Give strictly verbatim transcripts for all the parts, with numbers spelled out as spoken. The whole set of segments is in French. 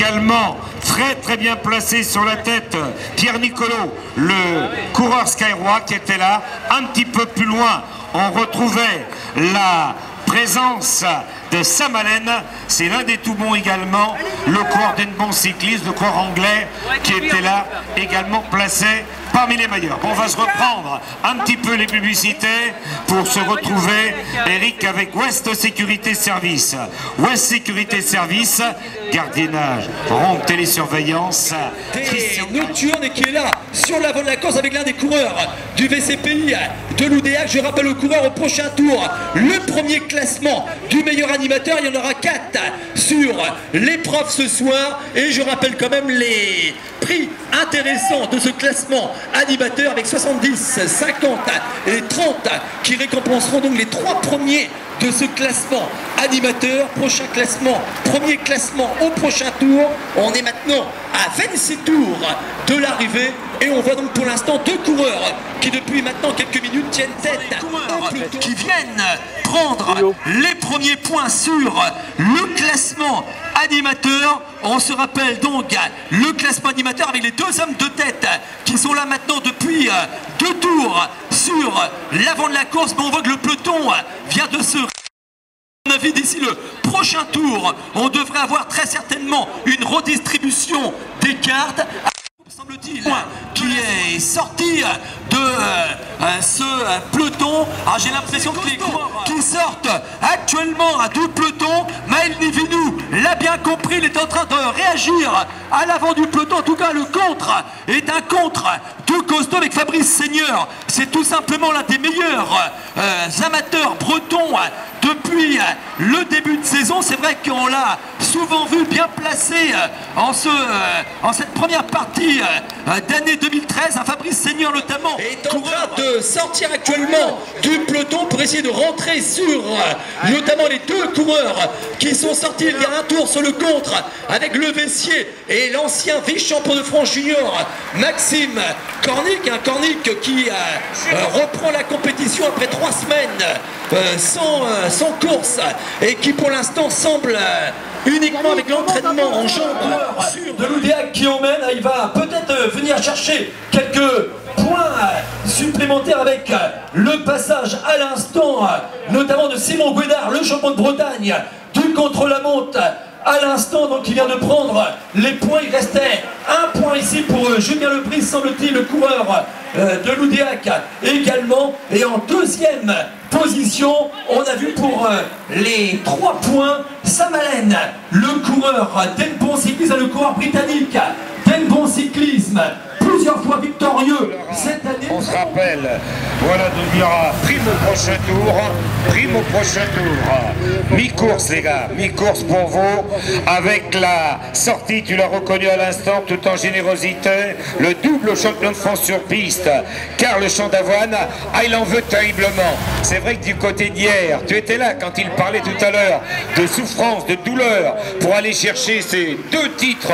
également très très bien placé sur la tête Pierre Nicolo, le coureur Skyrock qui était là. Un petit peu plus loin, on retrouvait la présence de Sam Allen, c'est l'un des tout bons également, le coureur d'Enbon cycliste, le coureur anglais qui était là, également placé parmi les meilleurs. Bon, on va se reprendre un petit peu les publicités pour se retrouver, Eric, avec West Sécurité Service. West Sécurité Service, gardiennage, ronde, télésurveillance. Christian Nocturne et qui est là sur l'avant de la course avec l'un des coureurs du V C P I de l'Oudéac. Je rappelle au coureur au prochain tour le premier classement du meilleur animateur. Il y en aura quatre sur l'épreuve ce soir et je rappelle quand même les prix intéressants de ce classement animateur avec soixante-dix, cinquante et trente qui récompenseront donc les trois premiers de ce classement animateur. Prochain classement, premier classement au prochain tour. On est maintenant à vingt-six tours de l'arrivée et on voit donc pour l'instant deux coureurs qui depuis maintenant quelques minutes tiennent tête qui viennent prendre les premiers points sur le classement animateur. On se rappelle donc le classement animateur avec les deux hommes de tête qui sont là maintenant depuis deux tours sur l'avant de la course. Mais on voit que le peloton vient de se... À mon avis, d'ici le prochain tour, on devrait avoir très certainement une redistribution des cartes. Semble-t-il, qui est sorti de euh, ce euh, peloton. Alors j'ai l'impression que les coureurs qui sortent actuellement à tout peloton, Maël Nivinou l'a bien compris, il est en train de réagir à l'avant du peloton. En tout cas, le contre est un contre de costaud avec Fabrice Seigneur. C'est tout simplement l'un des meilleurs euh, amateurs bretons depuis le début de saison. C'est vrai qu'on l'a souvent vu bien placé en, ce, en cette première partie d'année deux mille treize. Un Fabrice Seigneur notamment est en train de sortir actuellement du peloton pour essayer de rentrer sur notamment les deux coureurs qui sont sortis il y a un tour sur le contre avec le Vessier et l'ancien vice-champion de France junior Maxime Cornic. Un Cornic qui euh, reprend la compétition après trois semaines euh, sans, euh, sans course et qui pour l'instant semble euh, uniquement avec l'entraînement en jambes sur de l'Oudéac qui emmène. Il va peut-être venir chercher quelques points supplémentaires avec le passage à l'instant notamment de Simon Guédard, le champion de Bretagne du contre-la-montre à l'instant, donc il vient de prendre les points. Il restait un point ici pour Julien Lepris, semble-t-il, le coureur euh, de l'Oudéac également. Et en deuxième position, on a vu pour euh, les trois points Sam Allen, le coureur d'Enbon Cyclisme, le coureur britannique d'Enbon Cyclisme, plusieurs fois victorieux cette année. On se rappelle, voilà, donc il y aura prime au prochain tour, prime au prochain tour. Mi-course les gars, mi-course pour vous, avec la sortie, tu l'as reconnu à l'instant, tout en générosité, le double champion de France sur piste, Karl Chandavoine, ah, il en veut terriblement. C'est vrai que du côté d'hier, tu étais là quand il parlait tout à l'heure de souffrance, de douleur, pour aller chercher ces deux titres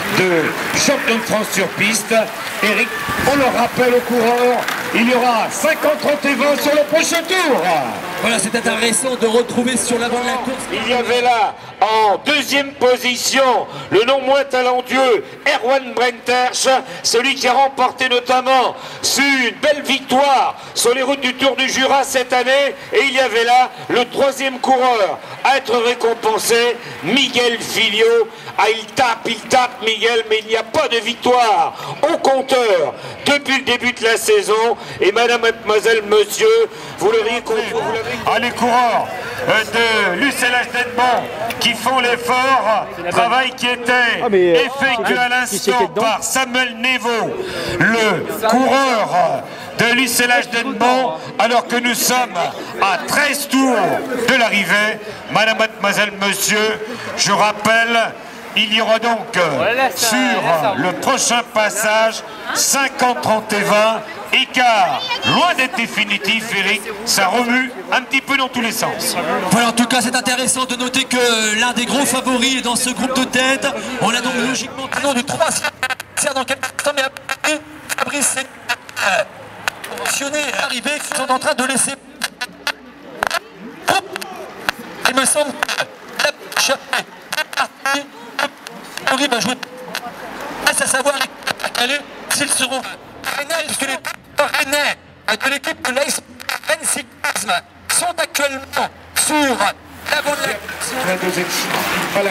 de champion de France sur piste. Eric, on le rappelle aux coureurs, il y aura cinquante, trente et vingt sur le prochain tour. Voilà, c'est intéressant de retrouver sur l'avant de la course. Il y avait là, en deuxième position, le non moins talentueux Erwan Brentersch, celui qui a remporté notamment une belle victoire sur les routes du Tour du Jura cette année. Et il y avait là le troisième coureur à être récompensé, Miguel Filio. Ah, il tape, il tape Miguel, mais il n'y a pas de victoire au compteur depuis le début de la saison. Et madame, mademoiselle, monsieur, vous l'auriez compris. Ah, les coureurs de l'U C L H d'Enbon qui font l'effort, travail qui était ah mais, effectué ah, à l'instant par Samuel Nevo, le coureur de l'U C L H d'Enbon, alors que nous sommes à treize tours de l'arrivée. Madame, mademoiselle, monsieur, je rappelle, il y aura donc voilà, ça, sur là, le prochain passage cinquante, trente et vingt, écart loin d'être définitif, Eric, ça remue un petit peu dans tous les sens. Voilà, en tout cas c'est intéressant de noter que l'un des gros favoris est dans ce groupe de tête. On a donc logiquement un nom de trois dans quelques temps, mais après Fabrice est mentionné, arrivé, qui sont en train de laisser. Il me semble que la Henri va jouer à savoir s'ils seront rennais, puisque les rennais de l'équipe de l'A S Cyclisme sont actuellement sur l'avant de la deuxième. Voilà.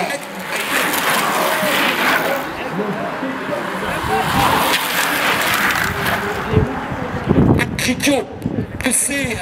Criquot, que c'est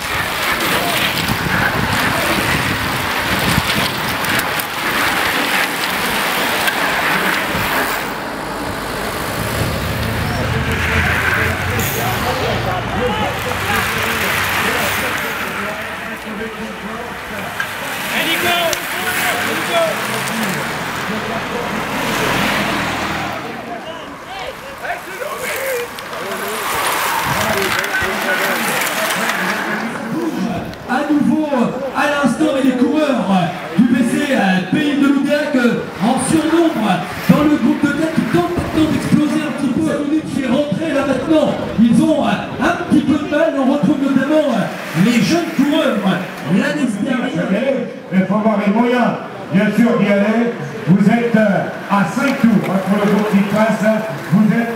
à nouveau à l'instant et les coureurs du V C Pays de Loudéac en surnombre dans le groupe de tête qui tente maintenant d'exploser un petit peu. Salounik qui est rentré là maintenant, ils ont un petit peu de mal. On retrouve notamment les jeunes coureurs l'année dernière. Il faut avoir les moyens bien sûr d'y aller. Vous êtes à cinq tours pour le groupe qui passe, vous êtes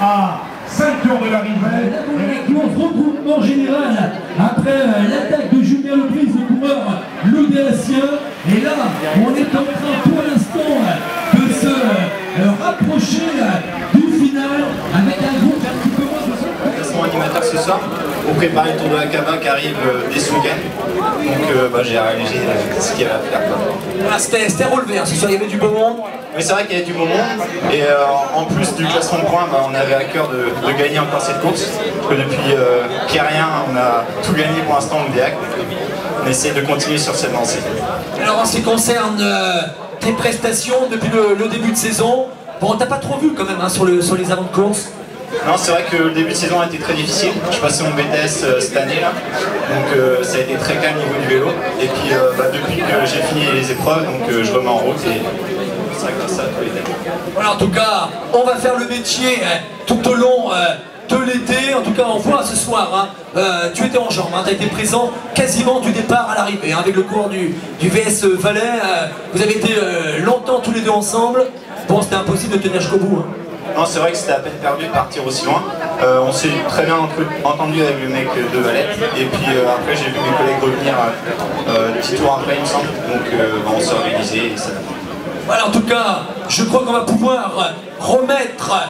à cinq tours de l'arrivée. La regroupement général après l'attaque de Julien Leprise, le coureur loudéacien. Et là, on est en train pour l'instant de se rapprocher du final avec un groupe un petit peu moins de classement animateur ce soir pour préparer le Tour de la Cava qui arrive euh, dès ce week-end. Donc euh, bah, j'ai réalisé euh, ce qu'il y avait à faire. Voilà, c'était relevé, hein. Ce soir il y avait du beau monde. Oui, c'est vrai qu'il y avait du beau monde et euh, en plus du classement de points, bah, on avait à cœur de, de gagner encore cette course. Parce que depuis euh, Pierrien, on a tout gagné pour l'instant au Loudéac. On essaie de continuer sur cette lancée. Alors en ce qui concerne euh, tes prestations depuis le, le début de saison, bon, on t'a pas trop vu quand même hein, sur, le, sur les avant de course. Non, c'est vrai que le début de saison a été très difficile. Je passais mon B T S euh, cette année là, donc euh, ça a été très calme au niveau du vélo. Et puis euh, bah, depuis que j'ai fini les épreuves, donc euh, je remets en route et c'est vrai que grâce à tous les thèmes. Voilà, en tout cas, on va faire le métier hein, tout au long euh, de l'été. En tout cas, on voit ce soir, hein, euh, tu étais en jambes, hein, tu as été présent quasiment du départ à l'arrivée, hein, avec le cours du, du V S Valais. Euh, vous avez été euh, longtemps tous les deux ensemble. Bon, c'était impossible de tenir jusqu'au bout. Hein. Non, c'est vrai que c'était à peine perdu de partir aussi loin. Euh, on s'est très bien entendu avec le mec de Valette. Et puis euh, après, j'ai vu mes collègues revenir euh, le petit tour après, il me semble. Donc euh, bah, on s'est organisé et ça. Voilà, en tout cas, je crois qu'on va pouvoir remettre